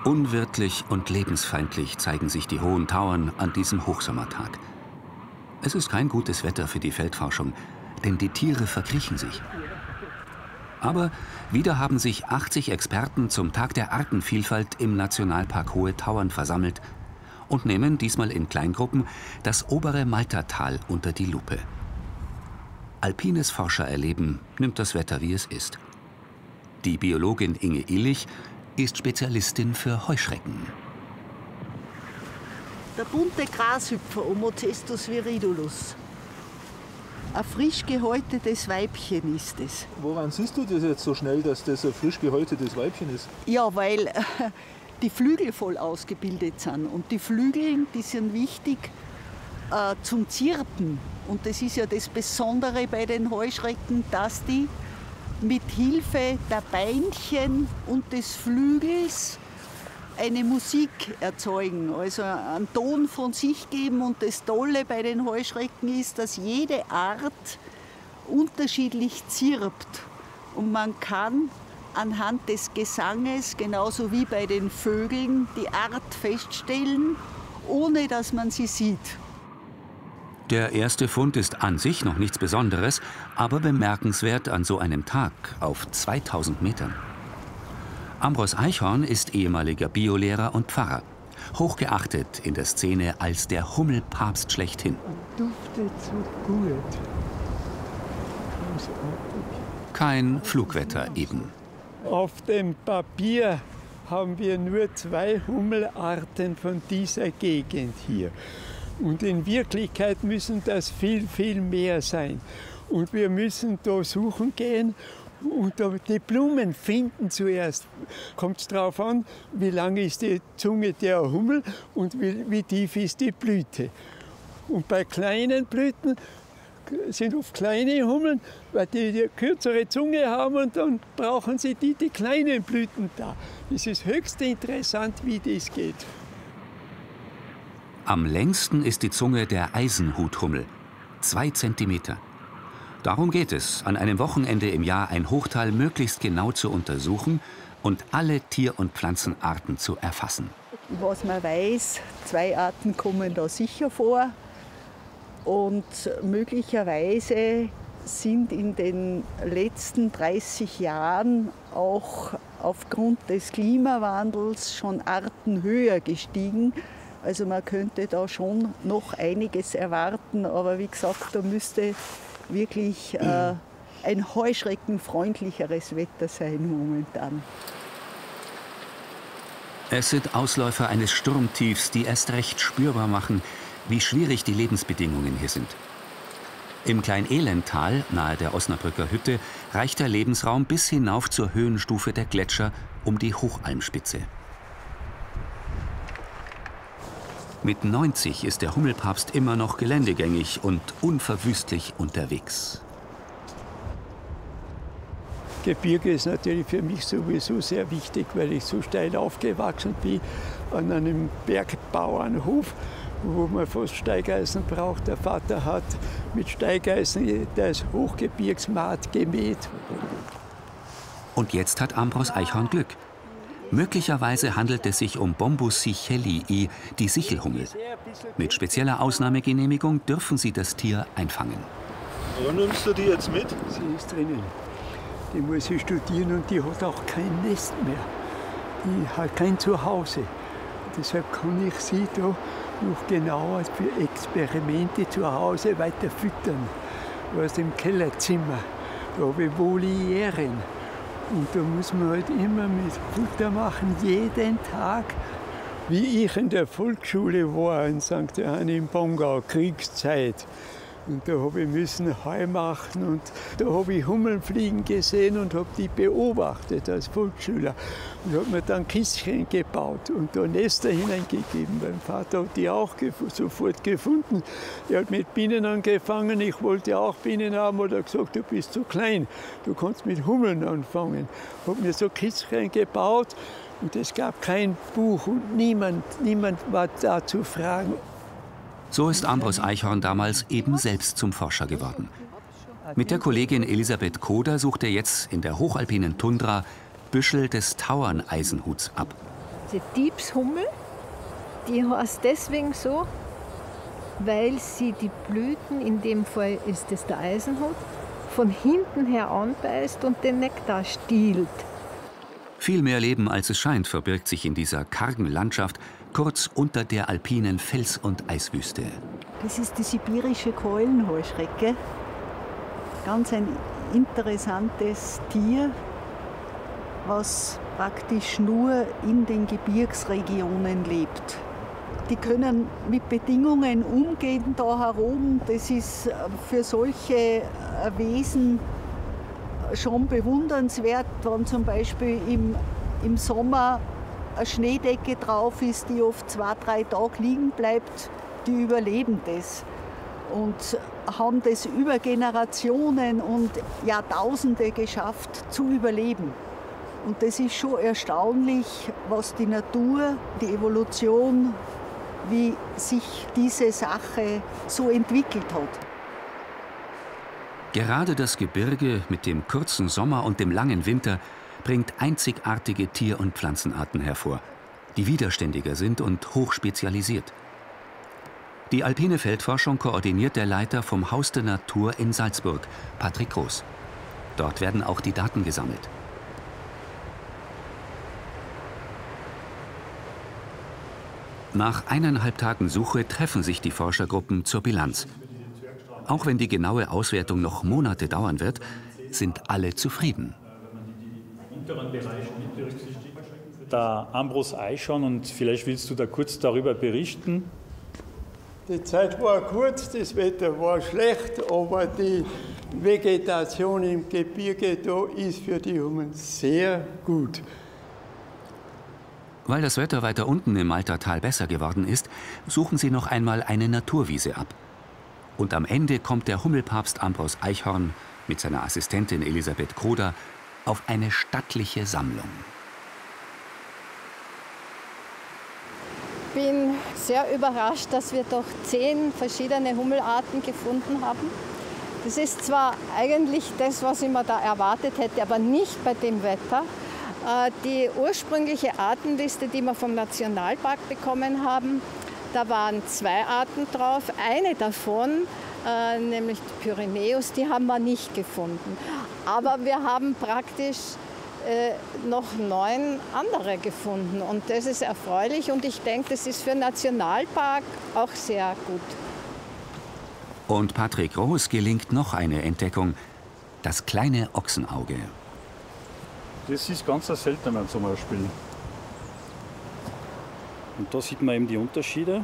Unwirtlich und lebensfeindlich zeigen sich die hohen Tauern an diesem Hochsommertag. Es ist kein gutes Wetter für die Feldforschung, denn die Tiere verkriechen sich. Aber wieder haben sich 80 Experten zum Tag der Artenvielfalt im Nationalpark Hohe Tauern versammelt und nehmen diesmal in Kleingruppen das obere Maltertal unter die Lupe. Alpines Forschererleben nimmt das Wetter, wie es ist. Die Biologin Inge Illich ist Spezialistin für Heuschrecken. Der bunte Grashüpfer, Omocestus viridulus. Ein frisch gehäutetes Weibchen ist es. Woran siehst du das jetzt so schnell, dass das ein frisch gehäutetes Weibchen ist? Ja, weil die Flügel voll ausgebildet sind. Und die Flügel, die sind wichtig zum Zirpen. Und das ist ja das Besondere bei den Heuschrecken, dass die mit Hilfe der Beinchen und des Flügels eine Musik erzeugen, also einen Ton von sich geben. Und das Tolle bei den Heuschrecken ist, dass jede Art unterschiedlich zirpt. Und man kann anhand des Gesanges, genauso wie bei den Vögeln, die Art feststellen, ohne dass man sie sieht. Der erste Fund ist an sich noch nichts Besonderes, aber bemerkenswert an so einem Tag auf 2000 Metern. Ambros Eichhorn ist ehemaliger Biolehrer und Pfarrer, hochgeachtet in der Szene als der Hummelpapst schlechthin. Duftet so gut. Kein Flugwetter eben. Auf dem Papier haben wir nur 2 Hummelarten von dieser Gegend hier. Und in Wirklichkeit müssen das viel, viel mehr sein. Und wir müssen da suchen gehen und die Blumen finden zuerst. Kommt es darauf an, wie lang ist die Zunge der Hummel und wie tief ist die Blüte. Und bei kleinen Blüten sind oft kleine Hummeln, weil die kürzere Zunge haben und dann brauchen sie die kleinen Blüten da. Es ist höchst interessant, wie das geht. Am längsten ist die Zunge der Eisenhuthummel, 2 Zentimeter. Darum geht es, an einem Wochenende im Jahr ein Hochtal möglichst genau zu untersuchen und alle Tier- und Pflanzenarten zu erfassen. Was man weiß, 2 Arten kommen da sicher vor. Und möglicherweise sind in den letzten 30 Jahren auch aufgrund des Klimawandels schon Arten höher gestiegen. Also man könnte da schon noch einiges erwarten, aber wie gesagt, da müsste wirklich ein heuschreckenfreundlicheres Wetter sein momentan. Es sind Ausläufer eines Sturmtiefs, die erst recht spürbar machen, wie schwierig die Lebensbedingungen hier sind. Im Klein-Elendtal, nahe der Osnabrücker Hütte, reicht der Lebensraum bis hinauf zur Höhenstufe der Gletscher um die Hochalmspitze. Mit 90 ist der Hummelpapst immer noch geländegängig und unverwüstlich unterwegs. Gebirge ist natürlich für mich sowieso sehr wichtig, weil ich so steil aufgewachsen bin an einem Bergbauernhof, wo man fast Steigeisen braucht. Der Vater hat mit Steigeisen das Hochgebirgsmaat gemäht. Und jetzt hat Ambros Eichhorn Glück. Möglicherweise handelt es sich um Bombus sichelii, die Sichelhummel. Mit spezieller Ausnahmegenehmigung dürfen sie das Tier einfangen. Wo nimmst du die jetzt mit? Sie ist drinnen. Die muss sie studieren und die hat auch kein Nest mehr. Die hat kein Zuhause. Deshalb kann ich sie da noch genauer für Experimente zu Hause weiter füttern. Aus dem Kellerzimmer. Da habe ich Volieren. Und da muss man halt immer mit Futter machen, jeden Tag. Wie ich in der Volksschule war in St. Johann im Bongau, Kriegszeit. Und da habe ich müssen Heu machen und da habe ich Hummeln fliegen gesehen und habe die beobachtet als Volksschüler. Und habe mir dann Kistchen gebaut und da Nester hineingegeben. Mein Vater hat die auch sofort gefunden. Der hat mit Bienen angefangen, ich wollte auch Bienen haben, oder gesagt, du bist zu klein, du kannst mit Hummeln anfangen. Ich habe mir so Kistchen gebaut und es gab kein Buch und niemand war da zu fragen. So ist Ambros Eichhorn damals eben selbst zum Forscher geworden. Mit der Kollegin Elisabeth Koder sucht er jetzt in der hochalpinen Tundra Büschel des Tauerneisenhuts ab. Die Diebshummel, die heißt deswegen so, weil sie die Blüten, in dem Fall ist es der Eisenhut, von hinten her anbeißt und den Nektar stiehlt. Viel mehr Leben als es scheint verbirgt sich in dieser kargen Landschaft, kurz unter der alpinen Fels- und Eiswüste. Das ist die sibirische Keulenheuschrecke. Ganz ein interessantes Tier, was praktisch nur in den Gebirgsregionen lebt. Die können mit Bedingungen umgehen da herum. Das ist für solche Wesen schon bewundernswert, wenn zum Beispiel im Sommer eine Schneedecke drauf ist, die oft 2-3 Tage liegen bleibt. Die überleben das und haben das über Generationen und Jahrtausende geschafft zu überleben. Und das ist schon erstaunlich, was die Natur, die Evolution, wie sich diese Sache so entwickelt hat. Gerade das Gebirge mit dem kurzen Sommer und dem langen Winter bringt einzigartige Tier- und Pflanzenarten hervor, die widerständiger sind und hochspezialisiert. Die alpine Feldforschung koordiniert der Leiter vom Haus der Natur in Salzburg, Patrick Groß. Dort werden auch die Daten gesammelt. Nach 1,5 Tagen Suche treffen sich die Forschergruppen zur Bilanz. Auch wenn die genaue Auswertung noch Monate dauern wird, sind alle zufrieden. Der Ambros Eichhorn, und vielleicht willst du da kurz darüber berichten. Die Zeit war kurz, das Wetter war schlecht, aber die Vegetation im Gebirge da ist für die Hummeln sehr gut. Weil das Wetter weiter unten im Maltertal besser geworden ist, suchen sie noch einmal eine Naturwiese ab. Und am Ende kommt der Hummelpapst Ambros Eichhorn mit seiner Assistentin Elisabeth Kroder auf eine stattliche Sammlung. Ich bin sehr überrascht, dass wir doch 10 verschiedene Hummelarten gefunden haben. Das ist zwar eigentlich das, was ich mir da erwartet hätte, aber nicht bei dem Wetter. Die ursprüngliche Artenliste, die wir vom Nationalpark bekommen haben, da waren 2 Arten drauf. Eine davon, nämlich die Pyrenäus, die haben wir nicht gefunden. Aber wir haben praktisch noch 9 andere gefunden. Und das ist erfreulich und ich denke, das ist für den Nationalpark auch sehr gut. Und Patrick Groß gelingt noch eine Entdeckung: das kleine Ochsenauge. Das ist ganz seltener zum Beispiel. Und da sieht man eben die Unterschiede.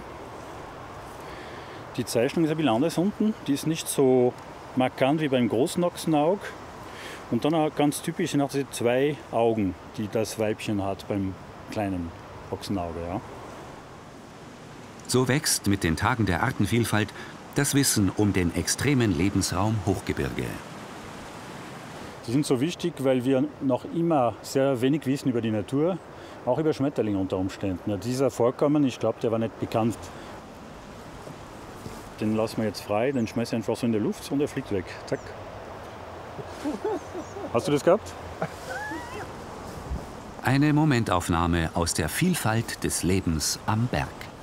Die Zeichnung ist ein bisschen anders unten. Die ist nicht so markant wie beim großen Ochsenaug. Und dann auch ganz typisch sind auch diese 2 Augen, die das Weibchen hat beim kleinen Ochsenauge. Ja. So wächst mit den Tagen der Artenvielfalt das Wissen um den extremen Lebensraum Hochgebirge. Die sind so wichtig, weil wir noch immer sehr wenig wissen über die Natur, auch über Schmetterlinge unter Umständen. Ja, dieser Vorkommen, ich glaube, der war nicht bekannt. Den lassen wir jetzt frei, den schmeißen wir einfach so in die Luft und er fliegt weg. Zack. Hast du das gehabt? Eine Momentaufnahme aus der Vielfalt des Lebens am Berg.